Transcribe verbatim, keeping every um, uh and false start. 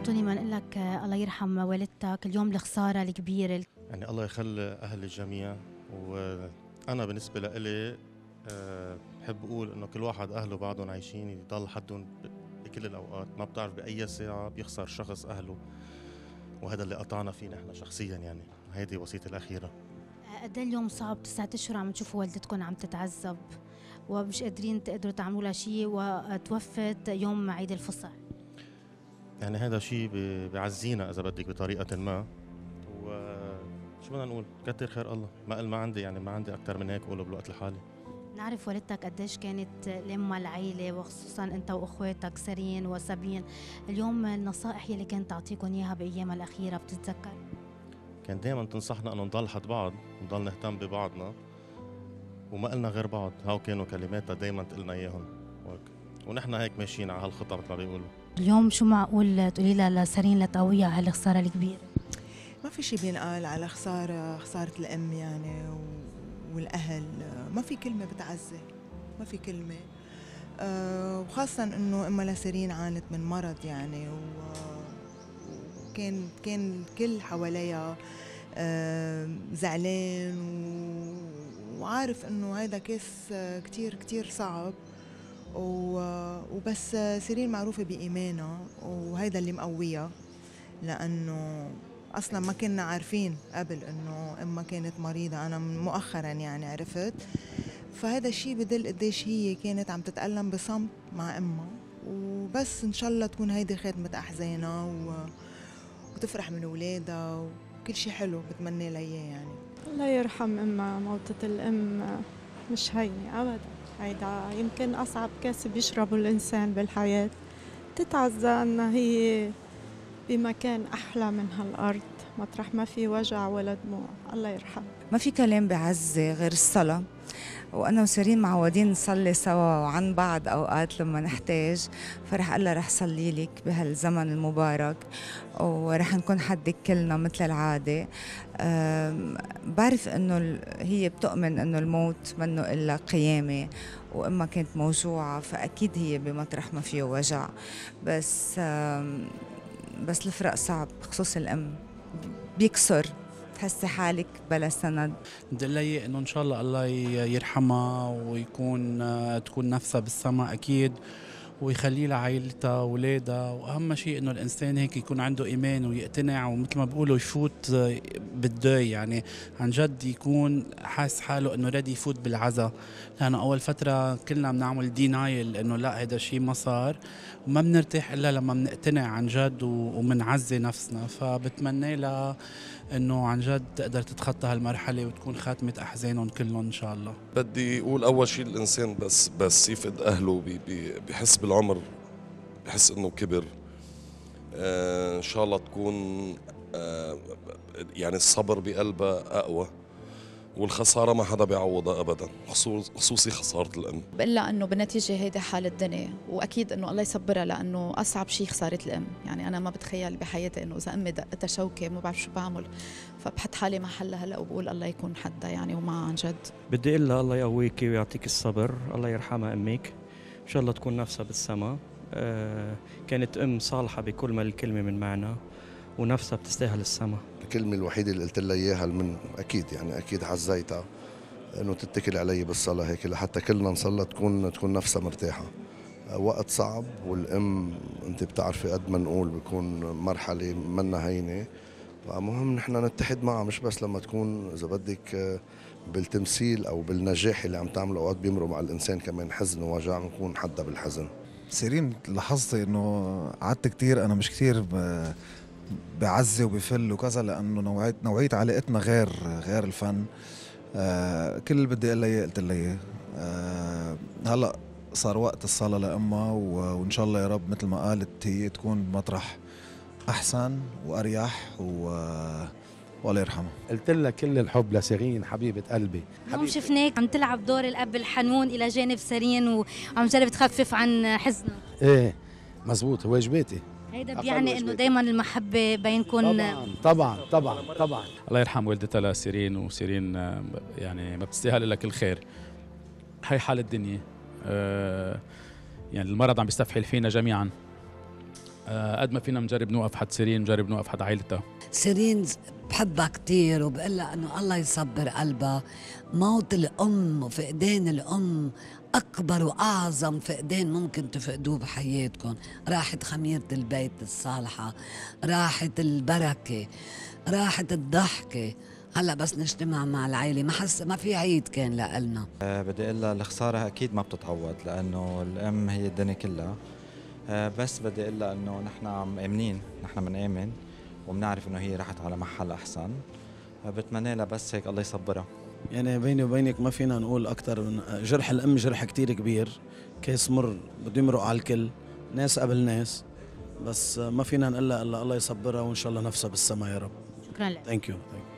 أنطوني، ما نقول لك الله يرحم والدتك، اليوم الخسارة الكبيرة. يعني الله يخلي أهل الجميع، وأنا بالنسبة لإلي بحب أقول إنه كل واحد أهله بعدهم عايشين يضل حدهم بكل الأوقات. ما بتعرف بأي ساعة بيخسر شخص أهله، وهذا اللي قطعنا فيه نحن شخصيا. يعني هيدي وصيتي الأخيرة. قد ايه اليوم صعب؟ تسعة أشهر عم تشوفوا والدتكم عم تتعذب ومش قادرين تقدروا تعملوا لها شيء، وتوفت يوم عيد الفصح. يعني هذا شيء بيعزينا إذا بدك بطريقة ما، وشو بدنا نقول؟ كتر خير الله. ما ما عندي يعني ما عندي أكتر من هيك أقوله بالوقت الحالي. نعرف والدتك قديش كانت لما العيلة، وخصوصا أنت وأخواتك سرين وسابين. اليوم النصائح يلي كانت تعطيكم إياها بأيامها الأخيرة بتتذكر؟ كان دائما تنصحنا أنه نضل حد بعض ونضل نهتم ببعضنا، وما قلنا غير بعض. هاو كانوا كلماتها دائما تقلنا إياهم، ونحن هيك ماشيين على هالخطة مثل ما بيقولوا. اليوم شو معقول تقولي لها لسرين لتقويها هالخسارة الكبيرة؟ ما في شيء بينقال على خسارة خسارة الأم يعني والأهل. ما في كلمة بتعزي، ما في كلمة. أه وخاصة إنه أمها لسرين عانت من مرض يعني، وكان كان الكل حواليها أه زعلان، وعارف إنه هيدا كيس كتير كتير صعب. وبس سيرين معروفة بإيمانها، وهيدا اللي مقويها، لأنه أصلا ما كنا عارفين قبل إنه أمها كانت مريضة. أنا مؤخرا يعني عرفت، فهذا الشيء بدل قديش هي كانت عم تتألم بصمت مع أمها. وبس إن شاء الله تكون هيدي خاتمة أحزانها وتفرح من أولادها، وكل شيء حلو بتمنى لها إياه يعني. الله يرحم أمها. موتة الأم مش هينة أبدا، هيدا يمكن أصعب كاس بيشربه الإنسان بالحياة. تتعزى أنها هي بمكان أحلى من هالأرض، مطرح ما في وجع ولا دموع. الله يرحم. ما في كلام بعزي غير الصلاة، وأنا وسيرين معودين نصلي سوا وعن بعض أوقات لما نحتاج. فرح أقول لها رح صلي لك بهالزمن المبارك، ورح نكون حدك كلنا مثل العادة. بعرف إنه هي بتؤمن إنه الموت منه إلا قيامة، وإما كانت موجوعة فأكيد هي بمطرح ما فيه وجع. بس بس الفرق صعب، خصوص الأم بيكسر، تحسي حالك بلا سند. دلي انه ان شاء الله الله يرحمها ويكون تكون نفسها بالسماء اكيد، ويخلي لها عائلتها واولادها. واهم شيء انه الانسان هيك يكون عنده ايمان ويقتنع، ومثل ما بيقولوا يفوت بالدوي، يعني عن جد يكون حاس حاله انه ريدي يفوت بالعزاء. لانه اول فتره كلنا بنعمل دينايل انه لا هذا الشيء ما صار، وما بنرتاح الا لما بنقتنع عن جد ومنعزي نفسنا. فبتمنى لها انه عن جد تقدر تتخطى هالمرحله وتكون خاتمه احزانهم كلهم ان شاء الله. بدي اقول اول شيء الانسان بس بس يفقد اهله بي بي بحس بالعمر، بحس انه كبر. آه ان شاء الله تكون آه يعني الصبر بقلبها اقوى، والخساره ما حدا بيعوضها ابدا، خصوصي خساره الام. بقول لها انه بالنتيجه هيدي حال الدنيا، واكيد انه الله يصبرها، لانه اصعب شيء خساره الام. يعني انا ما بتخيل بحياتي انه اذا امي دقتها شوكه ما بعرف شو بعمل، فبحط حالي محلها هلا وبقول الله يكون حدا يعني. وما عن جد بدي اقول لها الله يقويكي ويعطيك الصبر، الله يرحمها امك، ان شاء الله تكون نفسها بالسماء. آه كانت ام صالحه بكل ما الكلمه من معنى، ونفسها بتستاهل السماء. الكلمة الوحيدة اللي قلت لها إياها من أكيد يعني أكيد عزيتها، إنه تتكل علي بالصلاة هيك لحتى كلنا نصلى تكون تكون نفسها مرتاحة. وقت صعب، والأم أنت بتعرفي قد ما نقول بيكون مرحلة منا هينة، فمهم نحن نتحد معها، مش بس لما تكون إذا بدك بالتمثيل أو بالنجاح اللي عم تعمله. أوقات بيمروا مع الإنسان كمان حزن ووجع، نكون حدا بالحزن. سيرين لاحظت إنه قعدت كتير، أنا مش كتير ب... بعزي وبفل وكذا، لأنه نوعية نوعية علاقتنا غير غير الفن. آه كل اللي بدي أقول لها قلت لها. آه هلا صار وقت الصلاة لأمها، وإن شاء الله يا رب مثل ما قالت هي تكون بمطرح أحسن وأريح، و والله يرحمها. قلت لها كل الحب لسيرين حبيبة قلبي. اليوم شفناك عم تلعب دور الأب الحنون إلى جانب سيرين، وعم جرب تخفف عن حزنه. إيه مزبوط، واجباتي. هيدا بيعني انه دائما المحبه بينكم. طبعا طبعا طبعا طبعا. الله يرحم والدتها لسيرين، وسيرين يعني ما بتستاهل الا كل خير. هي حال الدنيا، آه يعني المرض عم بيستفحل فينا جميعا، آه، قد ما فينا نجرب نوقف حد سيرين، نجرب نوقف حد عائلتها. سيرين بحبها كتير وبقول لها انه الله يصبر قلبها. موت الام وفقدان الام اكبر واعظم فقدان ممكن تفقدوه بحياتكم. راحت خميره البيت الصالحه، راحت البركه، راحت الضحكه. هلا بس نجتمع مع العائله ما حس ما في عيد كان لنا. أه بدي اقول لها الخساره اكيد ما بتتعوض، لانه الام هي الدنيا كلها. أه بس بدي اقول لها انه نحن مآمنين، نحن بنآمن وبنعرف انه هي راحت على محل احسن. أه بتمنى لها بس هيك الله يصبرها. يعني بيني وبينك ما فينا نقول اكثر من جرح الام جرح كتير كبير، كيس مر بده يمرق على الكل، ناس قبل ناس، بس ما فينا نقول لها الا الله يصبرها وان شاء الله نفسها بالسما يا رب. شكرا لك. ثانك يو.